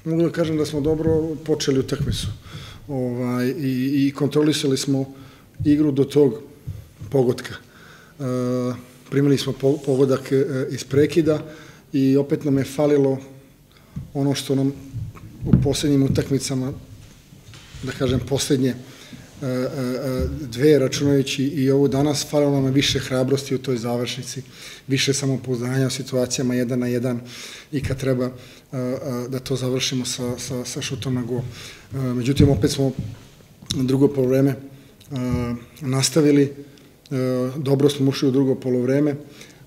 mogu da kažem da smo dobro počeli utakmicu i kontrolisali smo igru do tog pogotka. Primili smo pogodak iz prekida i opet nam je falilo ono što nam u posljednjim utakmicama, da kažem posljednje dve računajući i ovu danas, falilo nam je više hrabrosti u toj završnici, više samopouzdanja u situacijama 1 na 1 i kad treba da to završimo sa šutom na gol. Međutim, opet smo drugo poluvreme nastavili, dobro smo ušli u drugo poluvreme,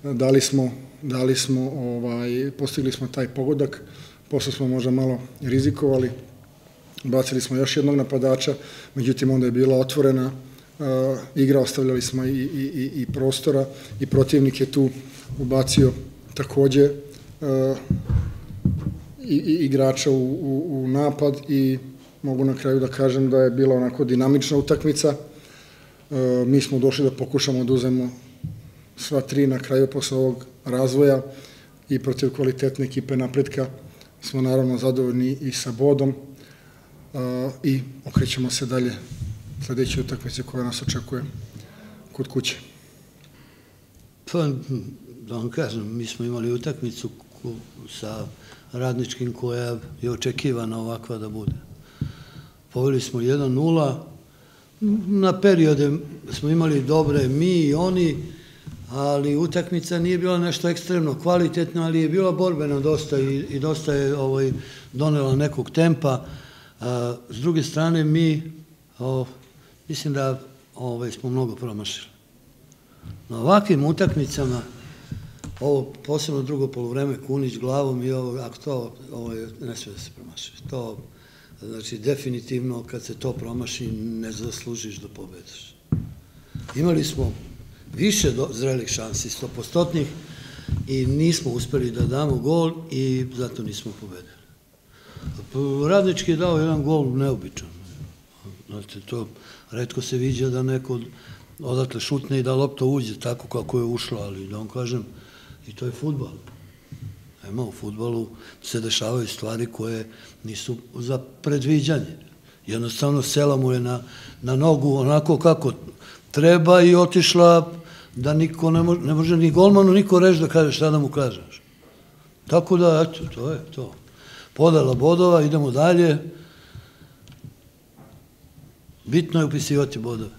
postigli smo taj pogodak, posle smo možda malo rizikovali, bacili smo još jednog napadača, međutim onda je bila otvorena igra, ostavljali smo i prostora i protivnik je tu ubacio takođe i igrača u napad i mogu na kraju da kažem da je bila onako dinamična utakmica. Mi smo došli da pokušamo da uzemo sva tri na kraju posle ovog razvoja i protiv kvalitetne ekipe Napretka smo naravno zadovoljni i sa bodom i okrećemo se dalje sledeće utakmice koja nas očekuje kod kuće. Pa, da vam kažem, mi smo imali utakmicu sa Radničkim koja je očekivana ovakva da bude. Poveli smo 1-0, na periode smo imali dobre mi i oni, ali utakmica nije bila nešto ekstremno kvalitetno, ali je bila borbena dosta i dosta je donela nekog tempa. S druge strane, mi mislim da smo mnogo promašili. Na ovakvim utakmicama, ovo posebno drugo poluvreme, Kunić glavom i ovo ne sve da se promaši. To, znači, definitivno kad se to promaši, ne zaslužiš da pobediš. Imali smo više zrelih šansi, 100%, i nismo uspeli da damo gol i zato nismo pobedili. Radnički je dao jedan gol neobičan. Znate, to retko se viđa da neko odatle šutne i da lopta uđe tako kako je ušla, ali da vam kažem, i to je fudbal. U fudbalu se dešavaju stvari koje nisu za predviđanje. Jednostavno sela mu je na nogu onako kako treba i otišla da niko ne može ni golmanu niko reći da kaže šta da mu kažeš. Tako da, eto, to je to. Podela bodova, idemo dalje. Bitno je upisivati bodove.